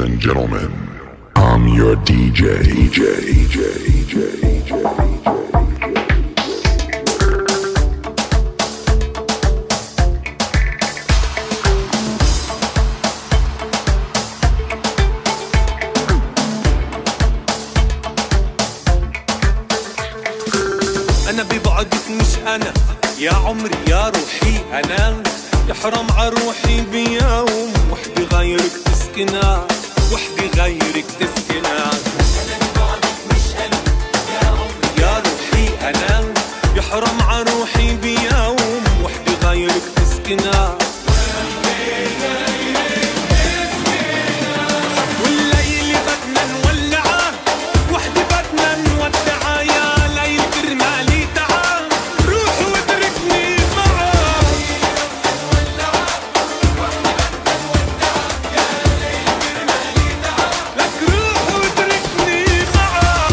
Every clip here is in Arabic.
and gentlemen, I'm your DJ. أنا ببعدك مش أنا يا عمري يا روحي أنا، يحرم عروحي بيوم وحدي غيرك تسكنها، وحدي غيرك تسكنها. أنا ببعدك مش أنا يا عمري يا روحي أنا، يحرم عروحي بيوم وحدي غيرك تسكنها. والليل بدنا نولعه وحدي بدنا نودعه، يا ليل كرمالي تعال روح واتركني معاه. لك روح واتركني معاه.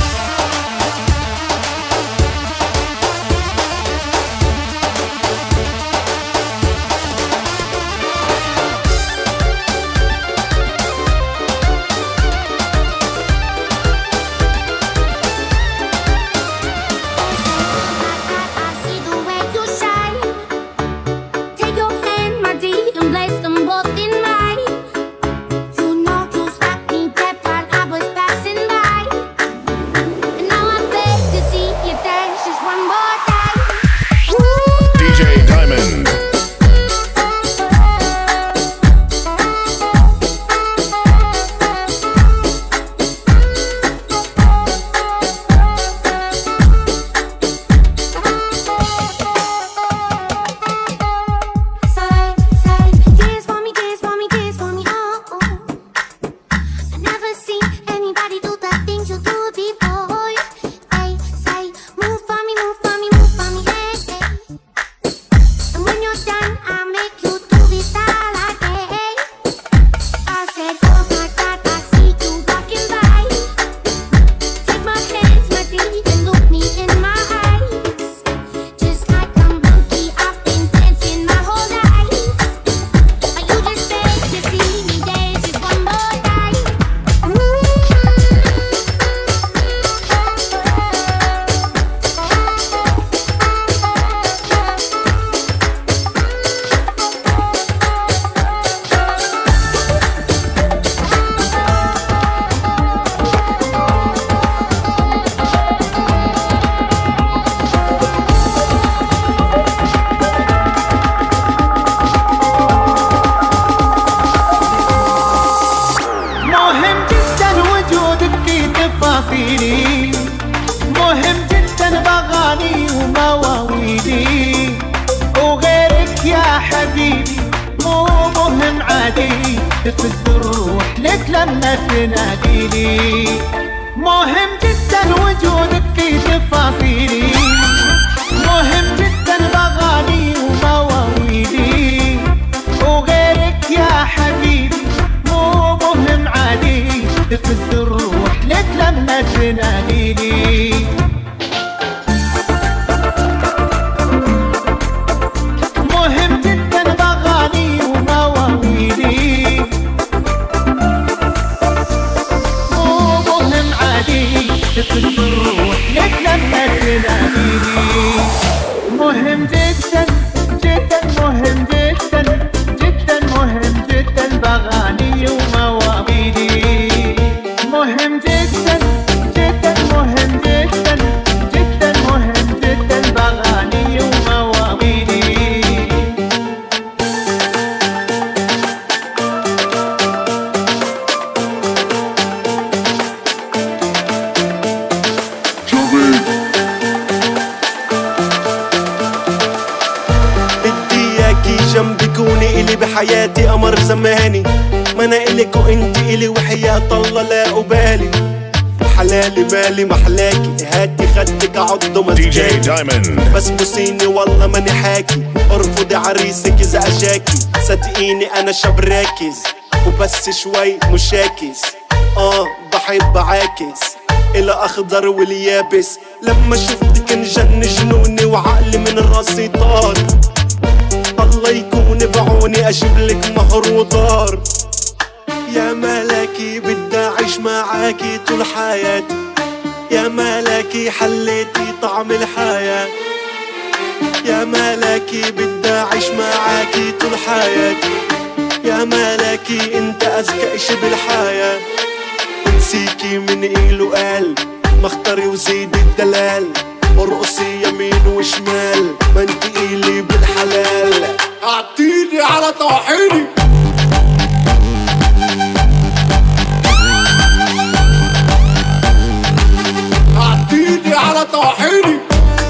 مهم جدا بغاني ومواويلي، وغيرك يا حبيبي مو مهم عادي، تفز الروح لك لما تناديلي. مهم جدا وجودك في تفاصيلي، مهم جدا بغاني ومواويلي، وغيرك يا حبيبي مو مهم عادي، تفز الروح لك لما تناديلي. مهم جدا بغاني ومواويلي، مو مهم عادي، تفز الروح لك لما تناديلي. مهم جدا جدا مهم جدا جدا مهم جدا بغاني ومواويلي، مهم جدا جدا مهم جدا جدا مهم جدا بغاني ومواويلي. بدي اياكي جنبي كوني الي بحياتي قمر زماني، ما انا الك وانت الي وحياة الله لا أبالي. حلالي مالي محلاكي، هاتي خدك عضو مسجاكي، بس بوسيني والله ماني حاكي، ارفضي عريسك اذا اجاكي، صدقيني انا شاب راكز وبس شوي مشاكس. بحب عاكس الى اخضر واليابس، لما شفتك انجن جنوني وعقلي من راسي طار. الله يكون بعوني اجيب لك مهر ودار، يا ملاكي بدي أعيش معاكي طول حياتي، يا ملاكي حليتي طعم الحياة، يا ملاكي بدي أعيش معاكي طول حياتي، يا ملاكي انت أذكى إشي بالحياة. انسيكي من إيل وقال مختاري وزيد الدلال، ارقصي يمين وشمال ما انت إيلي بالحلال. اعطيني على طواحيني اعطيني على طواحيني.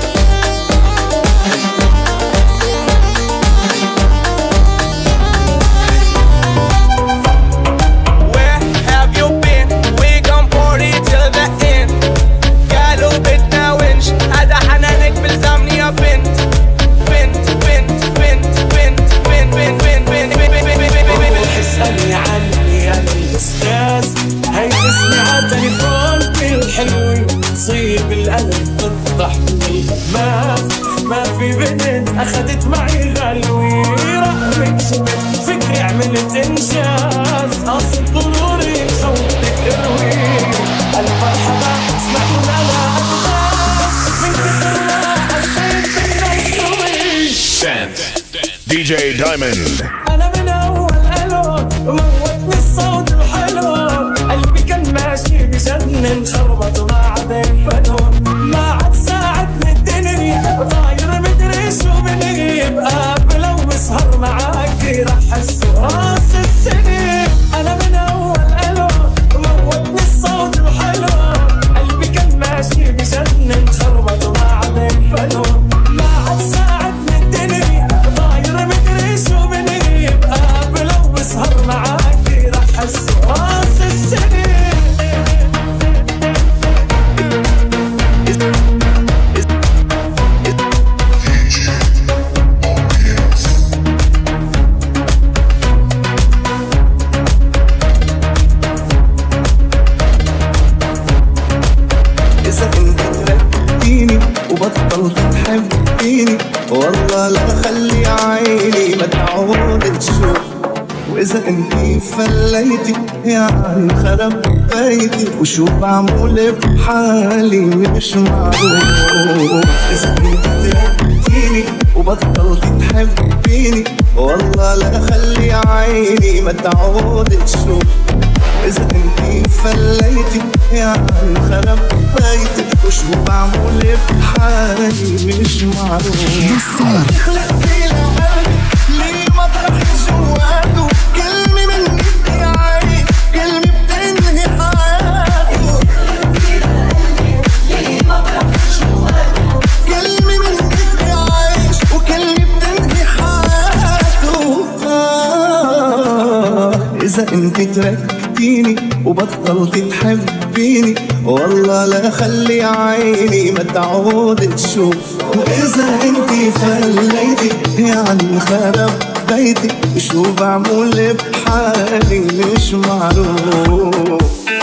اسألني عني يا الأستاذ، هيسني عالتليفون بالحلوين، تصيب القلب بالضحك ما في بنت أخدت معي غلوي، رقمك شبت فكري عملت إنجاز، قصد ضروري صوتك اروي، المرحبا اسمعوا أنا أدغاز، من كثر ما حسيت بالنسوي. DJ Diamond. أنا من أول ألو موتني الصوت الحلو، قلبي كان ماشي بجنن خربط وما عاد ينفنون، ما عاد ساعدني الدنيا طاير مدري شو بني، بقابل وبسهر معاكي رح أحس راس السنين. أنا من أول ألو موتني الصوت الحلو، قلبي كان ماشي بجنن خربط وما عاد ينفنون، ما عاد ساعدني الدنيا طاير مدري شو بني، بقابل وبسهر معاكي رح أحس راس السنين. إذا كنت تركتيني وبطلت تحبيني، والله لا خلي عيني ما تعود تشوف، وإذا انتي فليتي يعني خرب بيتي، وشو بعمل بحالي مش معروف. إذا كنت تركتيني وبطلت تحبيني، والله لا خلي عيني ما تعود تشوف، إذا انتي فليتي يعني خرب بيتي، وشو بعمل بحالي مش معروف. خلقتي لقلبي ليه مطرح جواته، كلمة منك بتعاني كلمة بتنهي حياته، ليه مطرح جواته كلمة منك بيعيش وكلمة بتنهي حياته. إذا انت تركتيني وبطلت تحبيني، والله لا خلي عيني ما تعود تشوف، وإذا انتي فليتي يعني خرب بيتي، شو بعمل بحالي مش معروف.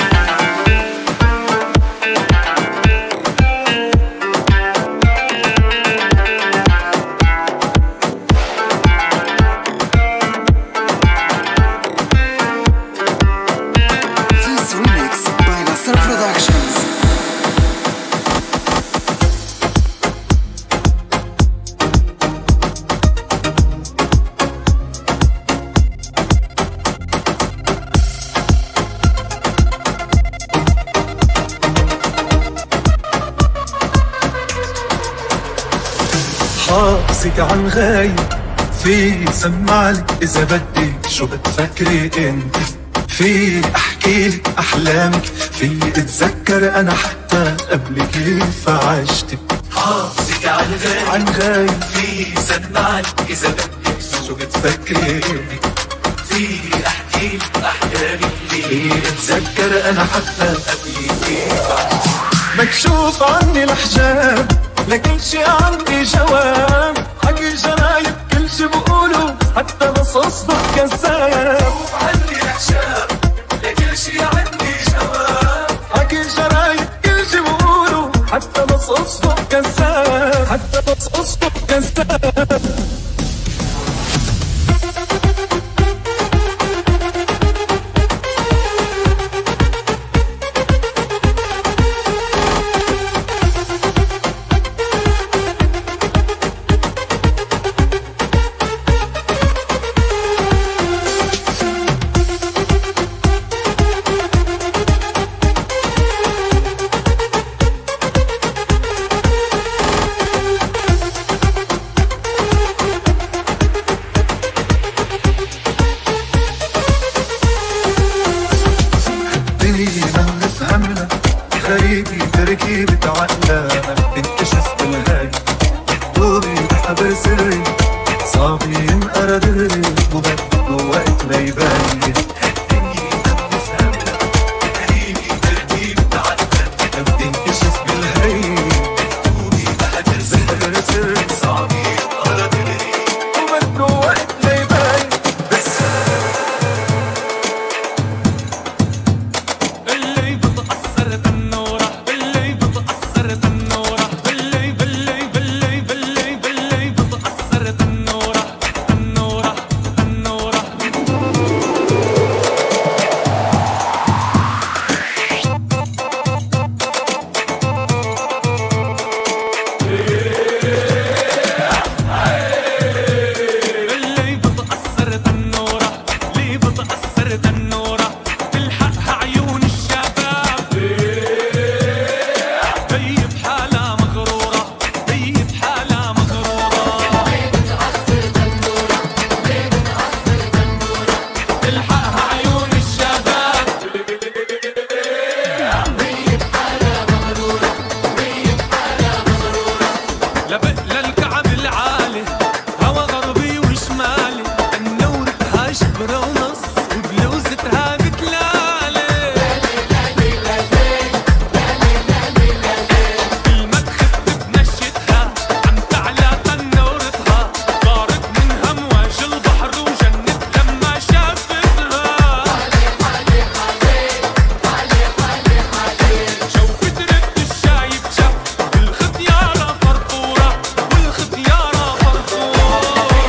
حافظك عن غايب في سمعلك إذا بدك شو بتفكري انت، في احكيلك احلامك، في اتذكر انا حتى قبل كيف عشتك. حافظك عن غايب في سمعلك إذا بدك شو بتفكري انت، في احكيلك احلامك، في اتذكر انا حتى قبل كيف عشتك. مكشوف عني الحجاب لكل شي عندي جواب، حكي جرايب كل شي بقولوا حتى بس اصبح كذاب. مكشوف عني الحجاب لكل شي عندي جواب، حكي جرايب كل شي بقولوا حتى بس اصبح كذاب، حتى بس اصبح كذاب. سري صعب ينقرا دري وبدك وقت ما يبين الدنيا بتفهمنا بتهيني ترتيب تعدل لو تنكشف بالهي بتقولي بحضر سري صعب ينقرا دري وبدك وقت ما يبين بس اللي بتأثر بالنورة اللي بتأثر بالنورة باللي بتأثر بالنورة النورة النورة اللي بتأثر بالنورة اللي بتأثر بالنورة تلحقها عيون الشباب هي بحالها مغرورة هي بحالها مغرورة تلحقها عيون الشباب للكعب العالي هوا غربي وشمالي النورتها شبرة ونص وبلوزتها بتلالي المدخل بتنشدها عم تعلى تنورتها طارت منها مواج البحر وجنت لما شافتها شوفت رد الشايب شاف والختيارة فرفورة والختيارة فرفورة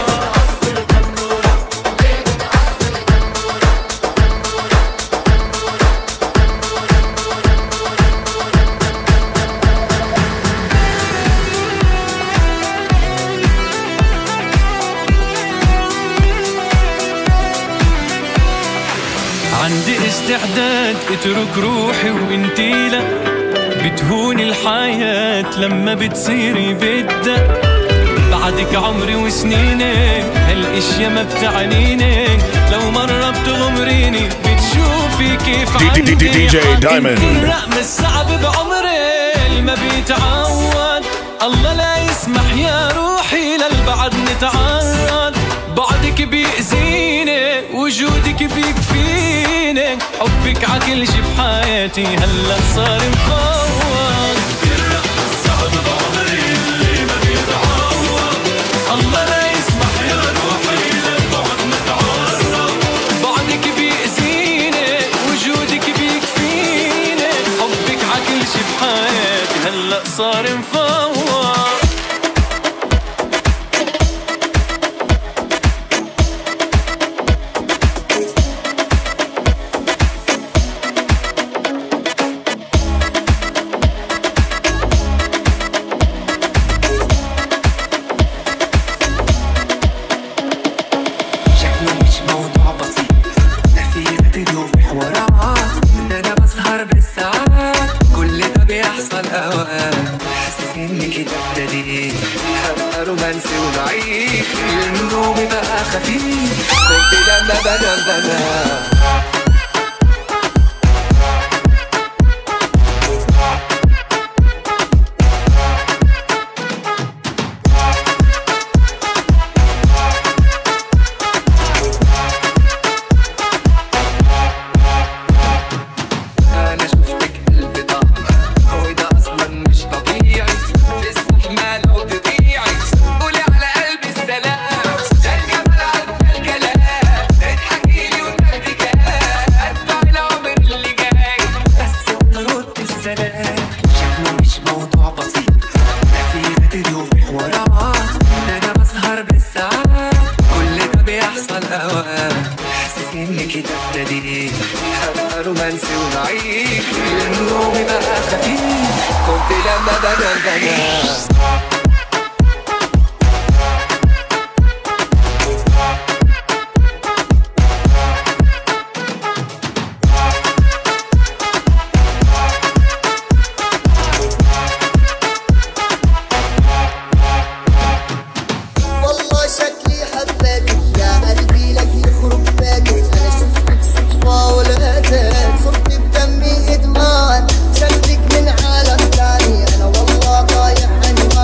عندي استعداد اترك روحي وانتي لا بتهون الحياة لما بتصيري بدها بعدك عمري وسنينك هالاشياء ما بتعنيني لو مرة بتغمريني بتشوفي كيف عندي DJ Diamond. الرقم الصعب بعمري اللي ما بيتعود الله لا يسمح يا روحي للبعد نتعرض بعدك بيأذيني وجودك بيكفيني حبك عكل شي بحياتي هلا صار مفوض الرقم الصعب بعمري اللي ما بيتعود الله لا يسمح يا روحي للبعد نتعرض بعدك بيأذيني وجودك بيكفيني حبك عكل شي بحياتي هلا صار مفوض شكله مش موضوع بسيط ده في رتل وحوارات انا بسهر بالساعات كل ده بيحصل اوقات حاسس اني كده ابتديت هبقى رومانسي وضعيف النوم بقى خفيف كنت لما بنام انا شفتك قلبي ضاع هو ده اصلا مش طبيعي في الزحمه لو تضيعي قولي على قلبي السلام ده الجمال عدى الكلام اضحكي لي وتاخدي اتبع العمر اللي جاي بس ونرد السلام شكله مش موضوع بسيط ده في رتل وحوارات انا بسهر بالساعات كل ده بيحصل اوقات حاسس اني كده ابتديت هبقى رومانسي وضعيف النوم بقى خفيف كنت لما بنام والله شكلي حبيتك يا قلبي لك يخرج باكك انا شفتك صدفة ولقيتك صرت بدمي ادمان شدك من عالم تاني انا والله ضايع عني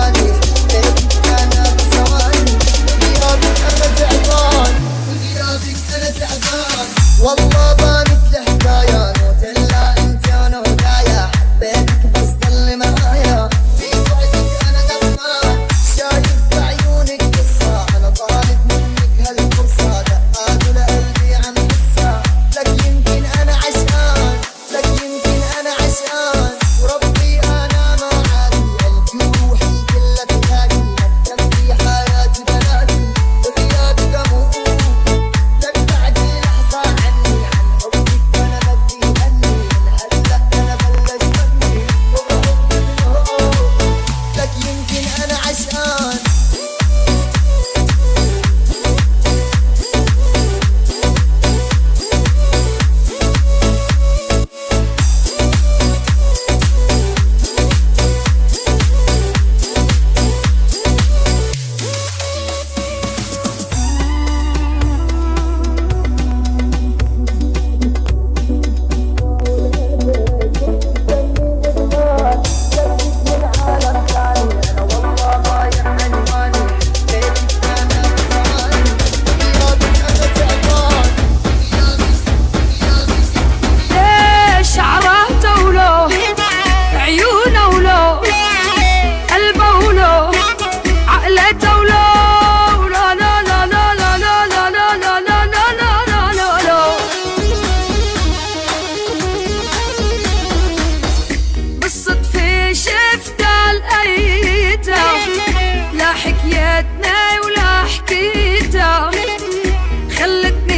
خلتني ولا حكيتها، خلتني